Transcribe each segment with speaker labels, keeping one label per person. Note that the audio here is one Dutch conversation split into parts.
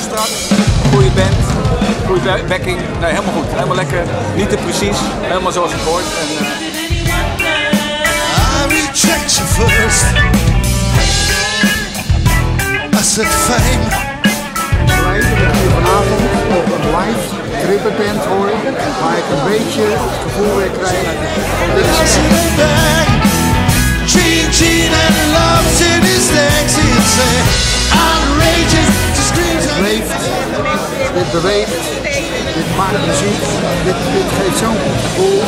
Speaker 1: strak, goede band, goede backing. Nee, helemaal goed. Helemaal lekker. Niet te precies. Helemaal zoals het hoort.
Speaker 2: I reject you first. I said fame.
Speaker 3: Vanavond op een live trippenband hoor, waar ik een beetje het gevoel weer krijg van dit is het leeft, dit beweegt, dit maakt muziek, dit geeft zo'n goed gevoel.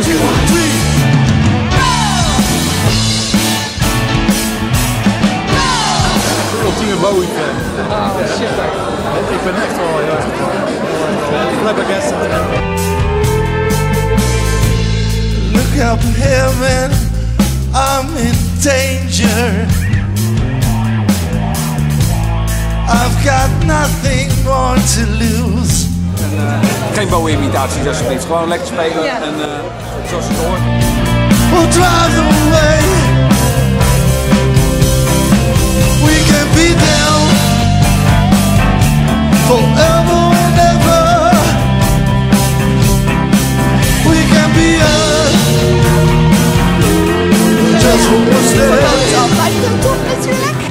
Speaker 4: Ultieme Bowie-fan. Ik ben echt wel heel erg flabbergasted.
Speaker 2: Look up here, man, I'm in danger. I've got nothing more to lose.
Speaker 1: Geen Bowie-imitaties alsjeblieft. Gewoon lekker spelen en zoals het hoort.
Speaker 2: We'll drive away. We can be down forever and ever. We can be just one step.
Speaker 5: Dat is altijd top natuurlijk.